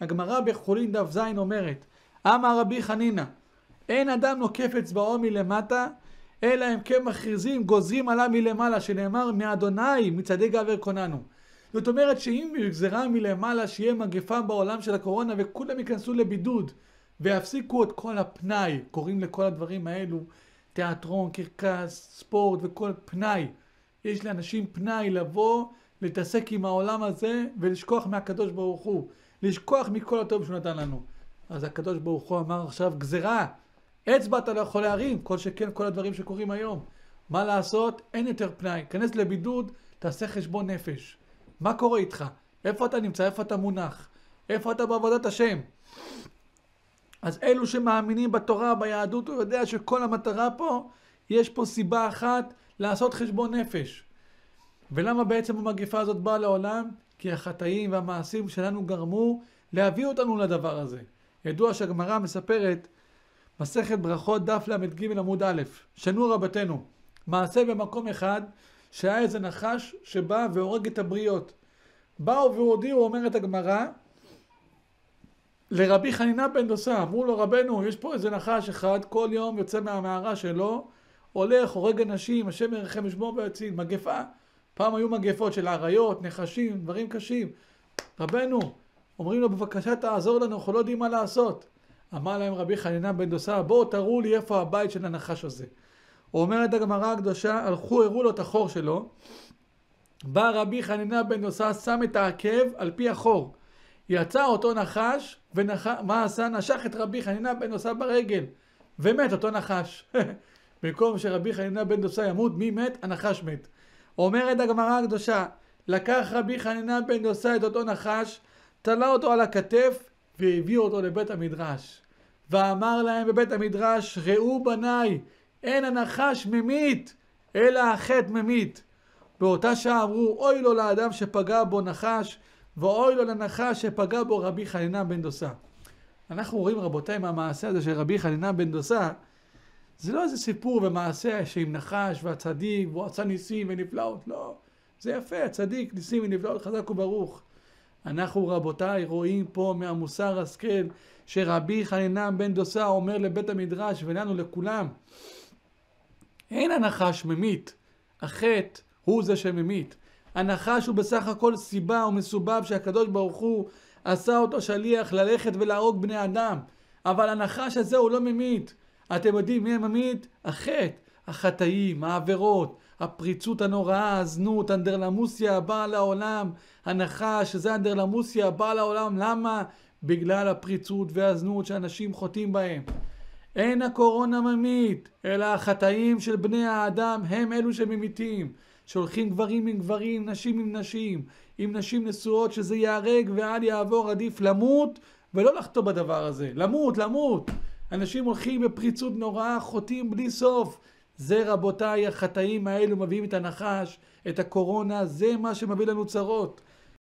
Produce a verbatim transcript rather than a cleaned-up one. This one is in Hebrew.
הגמרא בחולין דף זין אומרת, אמר רבי חנינא, אין אדם נוקף אצבעו מלמטה, אלא הם כן מכריזים, גוזרים עליו מלמעלה, שנאמר מאדוני מצעדי גבר קוננו. זאת אומרת שאם גזרה מלמעלה שיהיה מגפה בעולם של הקורונה וכולם ייכנסו לבידוד ויפסיקו את כל הפנאי, קוראים לכל הדברים האלו תיאטרון, קרקס, ספורט וכל פנאי. יש לאנשים פנאי לבוא, להתעסק עם העולם הזה ולשכוח מהקדוש ברוך הוא, לשכוח מכל הטוב שהוא נתן לנו. אז הקדוש ברוך הוא אמר עכשיו גזרה, אצבע אתה לא יכול להרים, כל שכן כל הדברים שקורים היום. מה לעשות? אין יותר פנאי. כנס לבידוד, תעשה חשבון נפש. מה קורה איתך? איפה אתה נמצא? איפה אתה מונח? איפה אתה בעבודת השם? אז אלו שמאמינים בתורה, ביהדות, הוא יודע שכל המטרה פה, יש פה סיבה אחת לעשות חשבון נפש. ולמה בעצם המגפה הזאת באה לעולם? כי החטאים והמעשים שלנו גרמו להביא אותנו לדבר הזה. ידוע שהגמרא מספרת, מסכת ברכות דף למ"ג עמוד א', שנו רבתנו, מעשה במקום אחד שהיה איזה נחש שבא והורג את הבריות. באו והודיעו, אומרת הגמרא, לרבי חנינא בן דוסא, אמרו לו רבנו, יש פה איזה נחש אחד, כל יום יוצא מהמערה שלו, הולך, הורג אנשים, השם ירחם ישמור ויציל, מגפה. פעם היו מגפות של עריות, נחשים, דברים קשים. רבנו, אומרים לו בבקשה תעזור לנו, אנחנו לא יודעים מה לעשות. אמר להם רבי חנינא בן דוסא, בואו תראו לי איפה הבית של הנחש הזה. אומרת הגמרא הקדושה, הלכו, הראו לו את החור שלו. בא רבי חנינא בן דוסא, שם את העקב על פי החור. יצא אותו נחש, ומה עשה? נשך את רבי חנינא בן דוסא ברגל. ומת אותו נחש. במקום שרבי חנינא בן דוסא ימות, מי מת? הנחש מת. אומרת הגמרא הקדושה, לקח רבי חנינא בן דוסא את אותו נחש, תלה אותו על הכתף, והביא אותו לבית המדרש. ואמר להם בבית המדרש, ראו בניי, אין הנחש ממית, אלא החטא ממית. באותה שעה אמרו, אוי לו לאדם שפגע בו נחש, ואוי לו לנחש שפגע בו רבי חנינא בן דוסא. אנחנו רואים רבותיי מהמעשה הזה של רבי חנינא בן דוסא, זה לא איזה סיפור ומעשה שעם נחש והצדיק, והוא עשה ניסים ונפלאות, לא. זה יפה, הצדיק, ניסים ונפלאות, חזק וברוך. אנחנו רבותיי רואים פה מהמוסר השכל שרבי חנינא בן דוסא אומר לבית המדרש ולנו לכולם, אין הנחש ממית, החטא הוא זה שממית. הנחש הוא בסך הכל סיבה ומסובב שהקדוש ברוך הוא עשה אותו שליח ללכת ולהרוג בני אדם, אבל הנחש הזה הוא לא ממית. אתם יודעים מי ממית? החטא, החטאים, העבירות, הפריצות הנוראה, הזנות, אנדרלמוסיה הבאה לעולם. הנחש, שזה אנדרלמוסיה הבאה לעולם. למה? בגלל הפריצות והזנות שאנשים חוטאים בהם. אין הקורונה ממית, אלא החטאים של בני האדם הם אלו שממיתים. שולחים גברים עם גברים, נשים עם נשים, עם נשים נשואות, שזה יהרג ואל יעבור, עדיף למות ולא לחטוא בדבר הזה. למות, למות. אנשים הולכים בפריצות נוראה, חוטאים בלי סוף. זה רבותיי, החטאים האלו מביאים את הנחש, את הקורונה, זה מה שמביא לנו צרות.